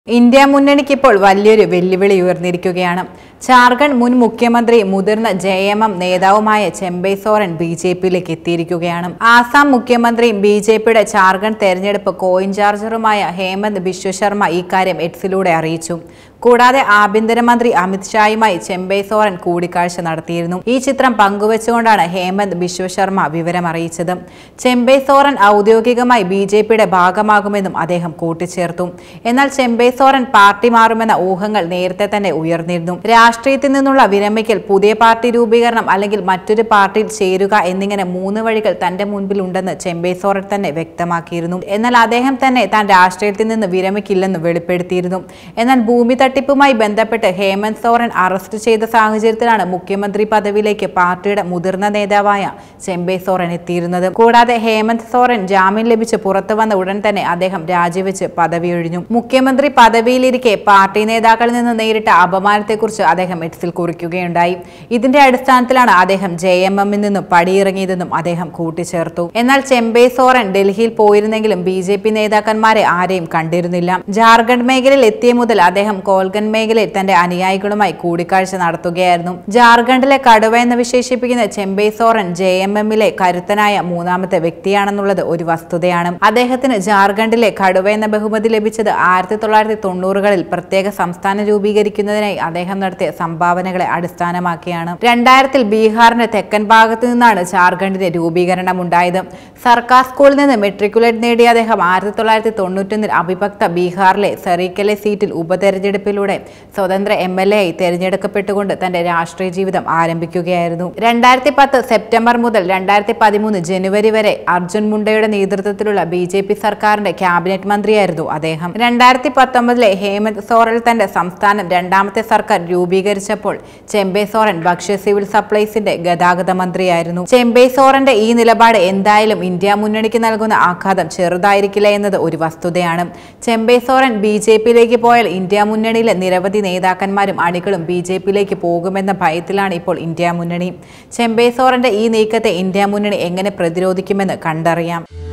India മുന്നണിക്ക് ഇപ്പോൾ വലിയൊരു വെല്ലുവിളി ഉയർന്നിരിക്കുകയാണ്. ജാർഖണ്ഡ് മുൻ മുഖ്യമന്ത്രി മുതിർന്ന ജെഎംഎം നേതാവുമായ ചെമ്പൈ സോറൻ ബിജെപിയിലേക്ക് എത്തിയിരിക്കുകയാണ്. ആസാം മുഖ്യമന്ത്രിയും ബിജെപിയുടെ ജാർഖണ്ഡ് തെരഞ്ഞെടുപ്പ് കോ-ഇൻചാർജറുമായ ഹേമന്ത് ബിശ്വ ശർമ്മ ഇക്കാര്യം എക്സിലൂടെ അറിയിച്ചു. കൂടാതെ ആഭ്യന്തരമന്ത്രി അമിത് ഷായുമായി ചെമ്പൈ സോറൻ കൂടിക്കാഴ്ച നടത്തിയിരുന്നു. ഈ ചിത്രം പങ്കുവച്ചുകൊണ്ടാണ് ഹേമന്ത് ബിശ്വ ശർമ്മ വിവരം അറിയിച്ചത്. ചെമ്പൈ സോറൻ ഔദ്യോഗികമായി ബിജെപിയുടെ ഭാഗമാകുമെന്നും അദ്ദേഹം കൂട്ടിച്ചേർത്തു. എന്നാൽ ചെമ്പൈ സോറൻ പാർട്ടി മാറുമെന്ന ഊഹങ്ങൾ നേരത്തെ തന്നെ ഉയർന്നിരുന്നു. രാഷ്ട്രീയത്തിൽ നിന്നുള്ള വിരമിക്കൽ, പുതിയ പാർട്ടി രൂപീകരണം അല്ലെങ്കിൽ മറ്റൊരു പാർട്ടിയിൽ ചേരുക എന്നിങ്ങനെ 3 വഴികൾ തന്റെ മുൻപിൽ ഉണ്ടെന്ന് ചെമ്പൈ സോറൻ തന്നെ വ്യക്തമാക്കിയിരുന്നു. എന്നാൽ അദ്ദേഹം തന്നെ താൻ രാഷ്ട്രീയത്തിൽ നിന്ന് വിരമിക്കില്ലെന്ന് വെളിപ്പെടുത്തിയിരുന്നു. എന്നാൽ ഭൂമി തട്ടിപ്പുമായി ബന്ധപ്പെട്ട് ഹേമന്ത് സോറൻ അറസ്റ്റ് ചെയ്ത സാഹചര്യത്തിലാണ് മുഖ്യമന്ത്രി പദവിയിലേക്ക് പാർട്ടിയുടെ മുതിർന്ന നേതാവായ ചെമ്പൈ സോറൻ എത്തിയിരുന്നത്. കൂടാതെ ഹേമന്ത് സോറൻ ജാമ്യം ലഭിച്ച് പുറത്തു വന്ന ഉടൻ തന്നെ അദ്ദേഹം രാജിവെച്ച് പദവിയൊഴിഞ്ഞു. മുഖ്യമന്ത്രി പദവിയിലിരിക്കെ പാർട്ടി നേതാക്കളിൽ നിന്ന് നേരിട്ട അപമാനത്തെക്കുറിച്ച് അദ്ദേഹം എക്സിൽ കുറിക്കുകയുണ്ടായി. ഇതിന്റെ അടിസ്ഥാനത്തിലാണ് അദ്ദേഹം ജെഎംഎമ്മിൽ നിന്നും പടിയിറങ്ങിയതെന്നും അദ്ദേഹം കൂട്ടിച്ചേർത്തു. എന്നാൽ ചെമ്പൈ സോറൻ ഡൽഹിയിൽ പോയിരുന്നെങ്കിലും ബിജെപി നേതാക്കന്മാരെ ആരെയും കണ്ടിരുന്നില്ല. ജാർഖണ്ഡ് മേഖലയിൽ എത്തിയ മുതൽ അദ്ദേഹം കോൽഗൻ മേഖലയിൽ തന്റെ അനുയായികളുമായി കൂടിക്കാഴ്ച നടത്തുകയായിരുന്നു. ജാർഖണ്ഡിലെ കടുവ എന്ന് വിശേഷിപ്പിക്കുന്ന ചെമ്പൈ സോറൻ ജെഎംഎമ്മിലെ കരുത്തനായ 3ാമത്തെ വ്യക്തിയാണെന്നുള്ളത് ഒരു വസ്തുതയാണ്. അദ്ദേഹത്തിന് ജാർഖണ്ഡിലെ കടുവ എന്ന ബഹുമതി ലഭിച്ചത് 1990കളിൽ പ്രത്യേക സംസ്ഥാനം രൂപീകരിക്കുന്നതിനായി അദ്ദേഹം നടത്തിയ സംഭാവനകളെ അടിസ്ഥാനമാക്കിയാണ്. 2000-ൽ ബീഹാറിന്റെ തെക്കൻ ഭാഗത്തു നിന്നാണ് ജാർഖണ്ഡിന്റെ രൂപീകരണം ഉണ്ടായത്. സർക്കാർ സ്കൂളിൽ നിന്ന് മെട്രിക്കുലേറ്റ് നേടിയ അദ്ദേഹം 1991-ൽ അവിഭക്ത ബീഹാറിലെ സറീക്കലെ സീറ്റിൽ ഉപതെരഞ്ഞെടുപ്പിലൂടെ സ്വതന്ത്ര MLA ആയി തെരഞ്ഞെടുക്കപ്പെട്ടുകൊണ്ട് തന്റെ രാഷ്ട്രീയ ജീവിതം ആരംഭിക്കുകയായിരുന്നു. 2010 സെപ്റ്റംബർ മുതൽ 2013 ജനുവരി വരെ അർജുൻ മുണ്ടയുടെ നേതൃത്വത്തിലുള്ള ബിജെപി സർക്കാരിന്റെ ക്യാബിനറ്റ് മന്ത്രിയായിരുന്നു അദ്ദേഹം. 2019-ലെ ഹേമന്ത് സോറൻ തന്റെ സംസ്ഥാനം 2ാമത്തെ സർക്കാർ രൂപീകരിച്ചപ്പോൾ ചെമ്പൈ സോറൻ ഭക്ഷ്യ സിവിൽ സപ്ലൈസിന്റെ ഗതാഗത മന്ത്രിയായിരുന്നു. ചെമ്പൈ സോറന്റെ ഈ നിലപാട് എന്തായാലും ഇന്ത്യ മുന്നണിക്ക് നൽകുന്ന ആഘാതം ചെറുതായിരിക്കില്ല എന്നത് ഒരു വസ്തുതയാണ്. ചെമ്പൈ സോറൻ ബിജെപിയിലേക്ക് പോയാൽ ഇന്ത്യ മുന്നണിയിലെ നിരവധി നേതാക്കന്മാരും അണികളും ബിജെപിയിലേക്ക് പോകുമെന്ന ഭയത്തിലാണ് ഇപ്പോൾ ഇന്ത്യ മുന്നണി. ചെമ്പൈ സോറന്റെ ഈ നീക്കത്തെ ഇന്ത്യ മുന്നണി എങ്ങനെ പ്രതിരോധിക്കുമെന്ന് കണ്ടറിയാം.